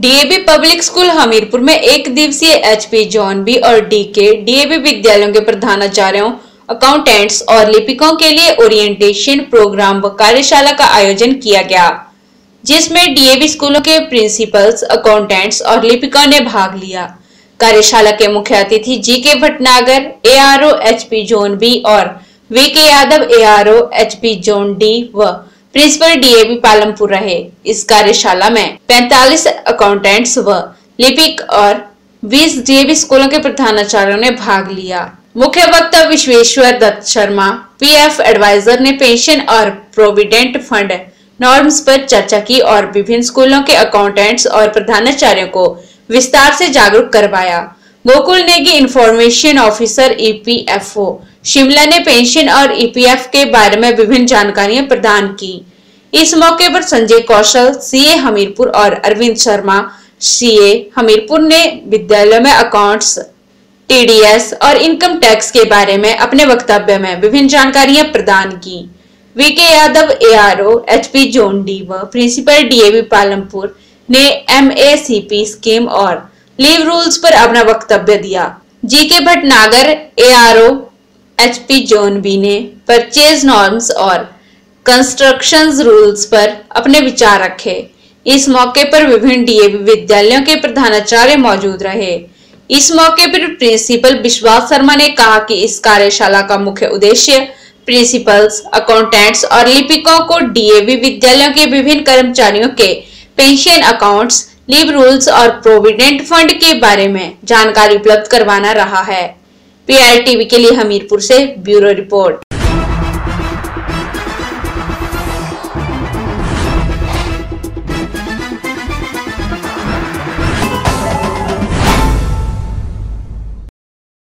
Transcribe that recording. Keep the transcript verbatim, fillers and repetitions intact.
DAV public school Hamirpur में एक दिवसीय एचपी जोन बी और डी के डीएवी विद्यालयों के प्रधानाचार्यों, अकाउंटेंट्स और लिपिकों के लिए ओरिएंटेशन प्रोग्राम व कार्यशाला का आयोजन किया गया, जिसमें डीएवी स्कूलों के प्रिंसिपल्स, अकाउंटेंट्स और लिपिकों ने भाग लिया। कार्यशाला के मुख्य अतिथि G K Bhatnagar, ARO HP zone B और V K Yadav, ARO HP zone D व प्रिंसिपल डीएवी पालमपुर रहे। इस कार्यशाला में पैंतालीस अकाउंटेंट्स व लिपिक और बीस डीएवी स्कूलों के प्रधानाचार्यों ने भाग लिया। मुख्य वक्ता विश्वेश्वर दत्त शर्मा, पीएफ एडवाइजर, ने पेंशन और प्रोविडेंट फंड नॉर्म्स पर चर्चा की और विभिन्न स्कूलों के अकाउंटेंट्स और प्रधानाचार्यों को विस्तार से जागरूक करवाया। Gokul Negi, information officer EPFO Shimla, ने पेंशन और ईपीएफ के बारे में विभिन्न जानकारियां प्रदान की। इस मौके पर संजय कौशल, सीए हमीरपुर, और अरविंद शर्मा, सीए हमीरपुर, ने विद्यालय में अकाउंट्स, टीडीएस और इनकम टैक्स के बारे में अपने वक्तव्य में विभिन्न जानकारियां प्रदान की। V K Yadav, ARO HP zone D व प्रिंसिपल डीएवी पालमपुर, ने एमएसीपी स्कीम और लीव रूल्स पर अपना वक्तव्य दिया। G K Bhatnagar, ARO HP zone B, ने परचेज नॉर्म्स और कंस्ट्रक्शंस रूल्स पर अपने विचार रखे। इस मौके पर विभिन्न डीएवी विद्यालयों के प्रधानाचार्य मौजूद रहे। इस मौके पर प्रिंसिपल विश्वास शर्मा ने कहा कि इस कार्यशाला का मुख्य उद्देश्य प्रिंसिपल्स, अकाउंटेंट्स और लिपिकों को डीएवी विद्यालयों के विभिन्न कर्मचारियों के पेंशन, अकाउंट्स, लीव रूल्स और प्रोविडेंट फंड के बारे में जानकारी उपलब्ध करवाना रहा है। पीआईटीवी के लिए हमीरपुर से ब्यूरो रिपोर्ट।